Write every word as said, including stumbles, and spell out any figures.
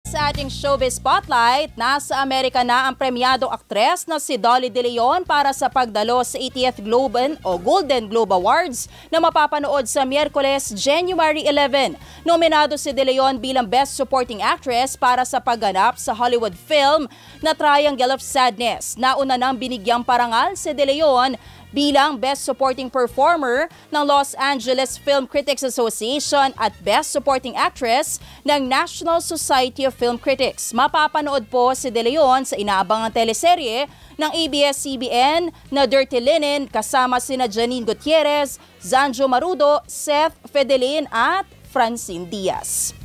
Sa ating showbiz spotlight, nasa Amerika na ang premyadong aktres na si Dolly De Leon para sa pagdalo sa eightieth Globe o Golden Globe Awards na mapapanood sa Miyerkules, January eleven. Nominado si De Leon bilang Best Supporting Actress para sa pagganap sa Hollywood film na Triangle of Sadness. Nauna nang binigyang parangal si De Leon bilang Best Supporting Performer ng Los Angeles Film Critics Association at Best Supporting Actress ng National Society of Film Critics. Mapapanood po si De Leon sa inaabangang teleserye ng A B S C B N na Dirty Linen kasama sina Janine Gutierrez, Zanjo Marudo, Seth Fedelin at Francine Diaz.